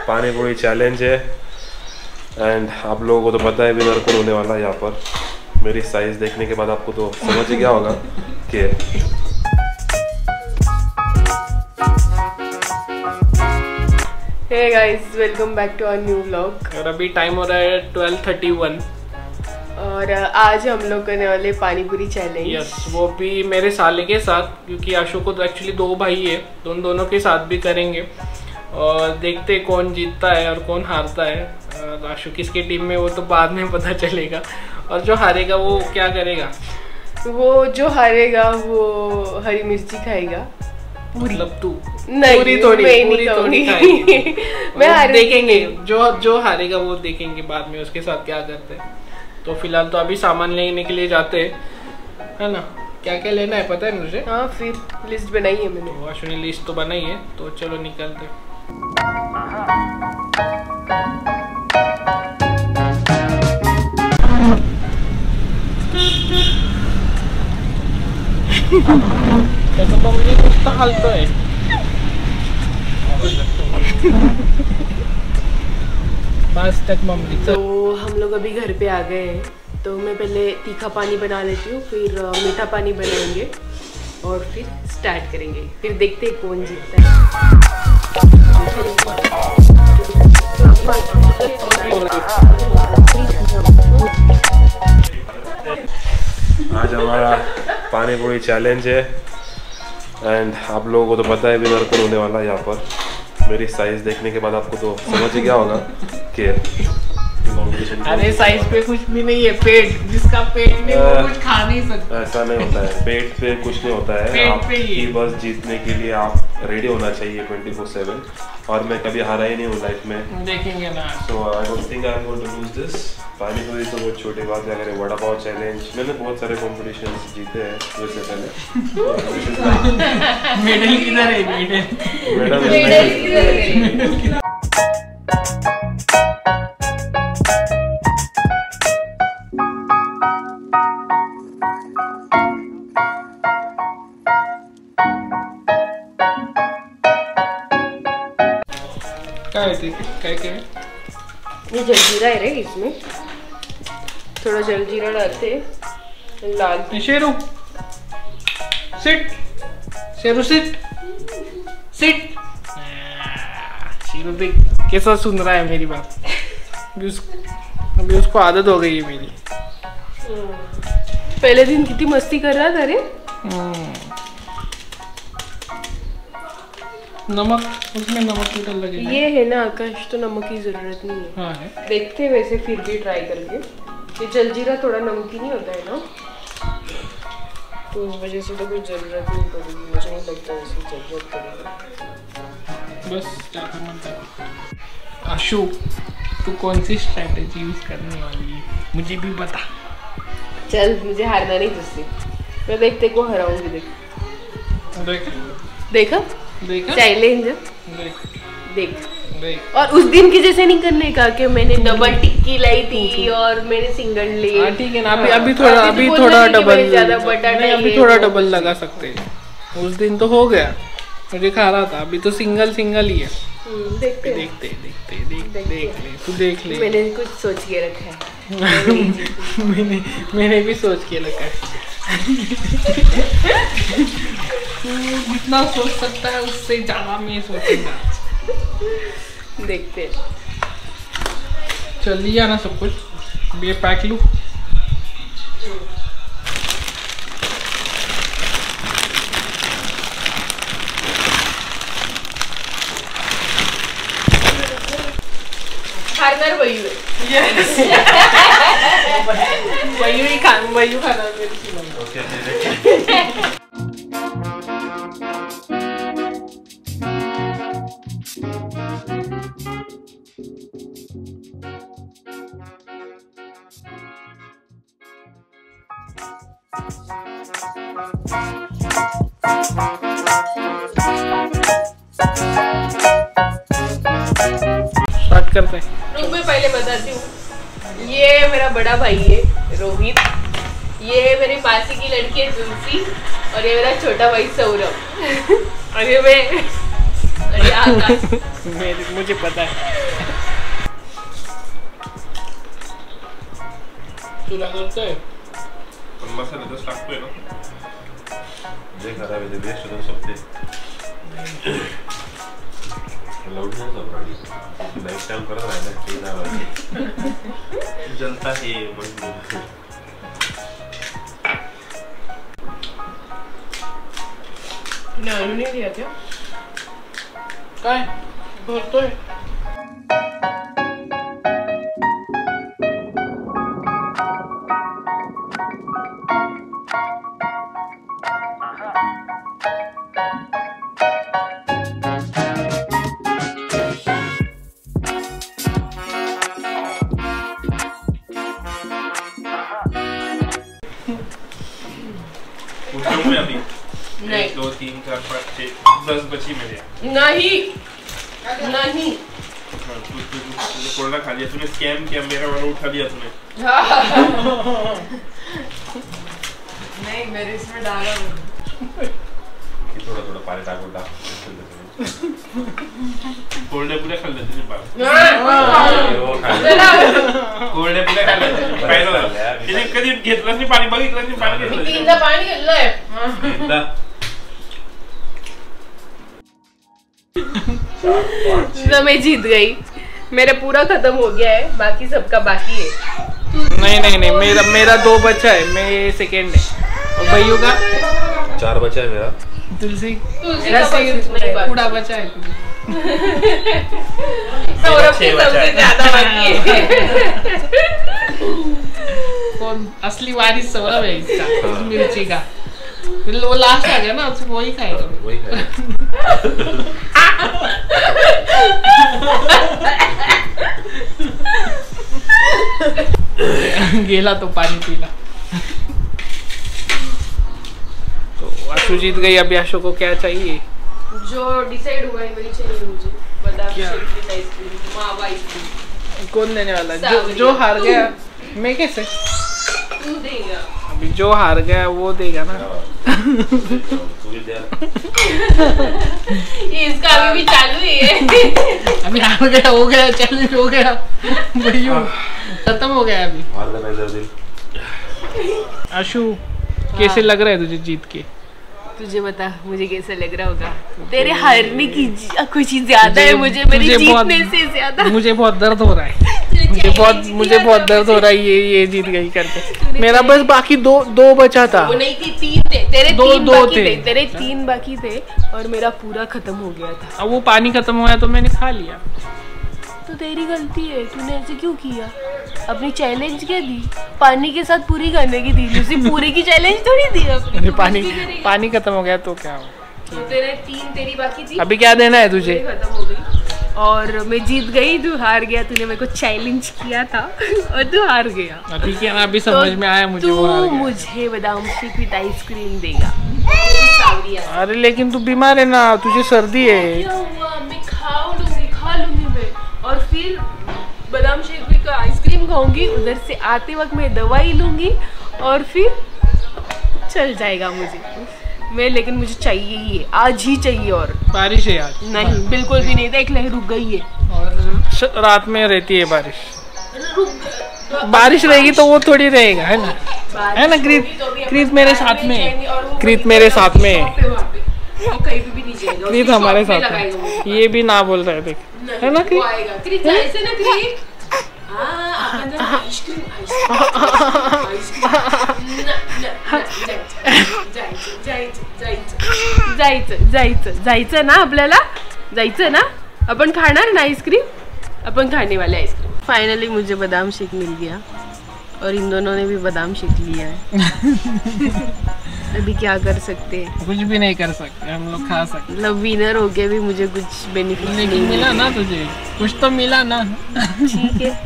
पानी पूरी चैलेंज है। एंड आप लोगों को तो पता है विनर कौन होने वाला है। यहाँ पर मेरी साइज देखने के बाद आपको तो समझ ही गया होगा कि hey guys, welcome back to our new vlog. और अभी टाइम हो रहा है 12:31 और आज हम लोग करने वाले पानी पूरी चैलेंज। यस, वो भी मेरे साले के साथ, क्योंकि आशु को तो एक्चुअली 2 भाई है, तो उन दोनों के साथ भी करेंगे और देखते कौन जीतता है और कौन हारता है। और आशु किसकी टीम में वो तो बाद में पता चलेगा। और जो हारेगा वो क्या करेगा? वो जो हारेगा वो हरी मिर्ची खाएगा। मतलब तू? नहीं, पूरी थोड़ी खाएगी। मैं देखेंगे, जो हारेगा वो देखेंगे बाद में उसके साथ क्या करते हैं। तो फिलहाल तो अभी सामान लेने के लिए जाते हैं, है ना? क्या क्या लेना है पता है मुझे? हाँ, फिर लिस्ट बनाई है मैंने। तो आशु ने लिस्ट तो बनाई है, तो चलो निकलते। कैसा तो मुझे कुछ तो हाल तो है। बस तक मम्मी। तो हम लोग अभी घर पे आ गए हैं, तो मैं पहले तीखा पानी बना लेती हूँ, फिर मीठा पानी बनाएंगे और फिर स्टार्ट करेंगे। फिर देखते हैं कौन जीतता है। आज हमारा पानी पूरी चैलेंज है। एंड आप लोगों को तो पता है विनर कौन होने वाला है। यहाँ पर मेरी साइज देखने के बाद आपको तो समझ ही गया होगा कि अरे साइज पे कुछ भी नहीं है, पेट जिसका पेट नहीं वो कुछ खा नहीं सकता। ऐसा नहीं होता है, पेट पे कुछ नहीं होता है। पेट आप पे ही बस जीतने के लिए आप रेडी होना चाहिए 24/7। और मैं कभी हारा ही नहीं हूँ लाइफ में, देखेंगे ना। So I don't think I am going to lose this. Pani puri तो बहुत छोटी बात है। अगर वड़ा पाव चैलेंज, मैंने बहुत सारे कॉम्पिटिशन्स जीते हैं वैसे पहले। मेडल किधर है? मेडल क्या ये जलजीरा है रे, इसमें थोड़ा जलजीरा डालते हैं। लाल Sheru sit, Sheru sit sit. Sheru देख कैसा सुन रहा है मेरी बात। अभी उसको आदत हो गई है मेरी। पहले दिन कितनी मस्ती कर रहा था रे। नमक, उसमें नमक की डल लगेगा। ये है ना आकाश, तो नमक की जरूरत नहीं है। हाँ है। देखते हैं वैसे फिर भी ट्राई करके। ये जलजीरा थोड़ा नमकीन ही होता है ना, तो उस वजह से तो कुछ जरूरत नहीं पड़ेगी। मुझे नहीं लगता वैसे जरूरत पड़ेगी। बस क्या करना। आशु, तू कौन सी स्ट्रैटेजी यूज करने वाली है मुझे भी बता। चल, मुझे हारना नहीं तुझसे। मैं देखते को हराऊंगी। देख देखा देखा चैलेंज। देख देख। और उस दिन की जैसे नहीं करने का कि मैंने डबल टिक्की लाई थी और मैंने सिंगल ली। ठीक है ना। अभी थोड़ा डबल, ज्यादा बटाटा, अभी थोड़ा डबल लगा सकते हैं। उस दिन तो हो गया, मुझे खा रहा था। अभी तो सिंगल ही है। देखते ले, तू देख ले। मैंने कुछ सोच के रखा है। मैंने भी सोच के रखा है। जितना सोच सकता है उससे ज्यादा मैं सोचूंगा। देखते चल लिया ना सब कुछ। ये पैक लूं। हारणार वयू है। यस। वयू खाना मेरी। ओके। स्टार्ट करते हैं। रुक, मैं पहले बताती हूँ। ये मेरा बड़ा भाई है रोहित, ये मेरी मासी की लड़की है जुल्फी, और ये मेरा छोटा भाई सौरभ। और ये मैं अरे आकाश मुझे पता है। तुला करतोय पण मसाला जस टाकतोय ना जे खराब आहे ते बेस्ट होतं सोपते लावून नाही जाऊ लाईफ टाइम करत राहिला ते नाव जनता हे म्हणून तूने आलू नहीं दिया क्या? काय भरतोय नहीं 1 2 3 4 5 6 10 बची मेरे नहीं नहीं तूने कोरोना खा लिया तूने स्कैम किया मेरा वाला उठा लिया तूने नहीं मेरे इसमें डाला थोड़ा थोड़ा पानी टाकून टाक कोरडे पुरे खाल्ले तुझे बाबा कोरडे पुरे खाल्ले पहिला तिने कधी घेतलं नाही पाणी बघितलं नाही पाणी घेतलं तीनदा पाणी घेतलंय एकदा तो मैं जीत गई मेरा पूरा खत्म हो गया है बाकी सबका बाकी है नहीं मेरा 2 बचा है मैं सेकंड है और भैया का 4 बचा है मेरा तुलसी का बस नहीं बचा। पूरा बचा है सौरभ की सबसे ज्यादा बाकी है कौन असली वारिस सौरभ है इसका मिर्ची का वो लास्ट आ गया ना उसको वही खाएगा वही खाएगा गेला तो पानी पीला तो आशु जीत गई। अभी आशु को क्या चाहिए जो डिसाइड हुआ है वही चाहिए मुझे बादाम क्या? शेक की आइसक्रीम मावा आइसक्रीम कौन देने वाला है? जो हार गया मैं कैसे तू देगा अभी जो हार गया वो देगा ना तू भी दे ये इसका अभी भी चालू ही है अभी हार गया हो गया चैलेंज हो गया भैया खत्म हो गया अभी ऑर्गेनाइजर दिल आशु कैसे लग रहा है तुझे जीत के तुझे बता मुझे कैसा लग रहा होगा तेरे हारने की खुशी ज्यादा है मुझे मेरे जीतने से ज्यादा मुझे बहुत दर्द हो रहा है मुझे बहुत दर्द हो रहा है ये जीत गई करके मेरा बस बाकी दो बचा था वो नहीं थी 3 थे तेरे दो 3 बाकी थे। थे तेरे 3 बाकी थे और मेरा पूरा खत्म हो गया था अब वो पानी खत्म हुआ तो मैंने खा लिया तो तेरी गलती है तूने ऐसे क्यों किया अपनी चैलेंज क्या दी पानी के साथ पूरी करने की थी उसी पूरी की चैलेंज थोड़ी दी अपनी अरे पानी खत्म हो गया तो क्या हो तो तेरे 3 तेरी बाकी थी अभी क्या देना है तुझे खत्म हो गई और मैं जीत गई तू हार गया तूने मेरे को चैलेंज किया था और तू हार गया अभी क्या अभी समझ में आया मुझे वो हार तू गया मुझे बादाम शेक विद आइसक्रीम देगा अरे लेकिन तू बीमार है ना तुझे सर्दी है क्या हुआ मैं खा लूंगी मैं और फिर बादाम शेक भी का आइसक्रीम खाऊंगी उधर से आते वक्त मैं दवाई लूंगी और फिर चल जाएगा मुझे मैं लेकिन मुझे चाहिए ही है आज ही चाहिए और बारिश है आज नहीं बिल्कुल भी नहीं देख ले रुक गई है और रात में रहती है बारिश रहेगी तो वो थोड़ी रहेगा है ना क्रीत मेरे साथ में क्रीत मेरे साथ में कहीं भी नहीं जाएगा क्रीत हमारे साथ में ये भी ना बोल रहा है देख है ना क्रीत क्रीत ऐसे ना क्रीत जायचं ना आपल्याला जायचं ना अपन खाणार ना आइसक्रीम अपन खाने वाले आइसक्रीम फाइनली मुझे बादाम शेक मिल गया और इन दोनों ने भी बादाम शेक लिया है अभी क्या कर सकते हैं कुछ भी नहीं कर सकते हम लोग खा सकते मतलब विनर हो गया भी मुझे कुछ बेनिफिट नहीं मिला ना तुझे कुछ तो मिला ना ठीक है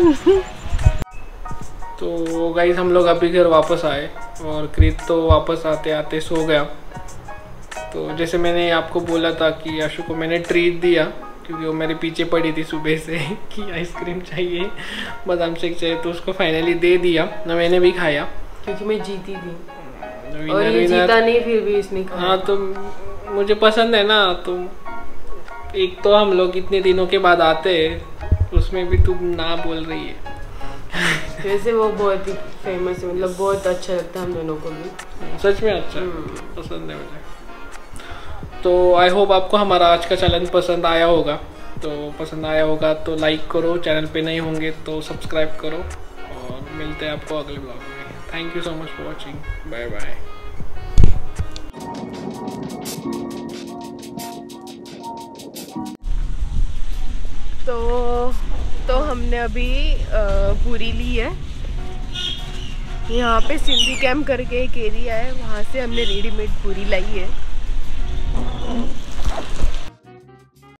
तो गाइस हम लोग अभी घर वापस आए और क्रीत तो वापस आते आते सो गया। तो जैसे मैंने आपको बोला था कि आशु को मैंने ट्रीट दिया क्योंकि वो मेरे पीछे पड़ी थी सुबह से कि आइसक्रीम चाहिए बादाम शेक चाहिए तो उसको फाइनली दे दिया ना मैंने भी खाया क्योंकि मैं जीती थी और विनर ये जीता नहीं फिर भी इसने खाया। हाँ तो मुझे पसंद है ना तो एक तो हम लोग इतने दिनों के बाद आते हैं, उसमें भी तू ना बोल रही है। वैसे वो बहुत ही फेमस है, मतलब बहुत अच्छा लगता है हम दोनों को भी। सच में अच्छा पसंद है मुझे। तो आई होप आपको हमारा आज का चैलेंज पसंद आया होगा। तो पसंद आया होगा तो लाइक करो, चैनल पे नहीं होंगे तो सब्सक्राइब करो, और मिलते हैं आपको अगले ब्लॉग में। Thank you so much for watching, bye bye. तो हमने अभी पूरी ली है। यहाँ पे सिंधी कैंप करके एक एरिया है, वहाँ से हमने रेडीमेड पूरी लाई है।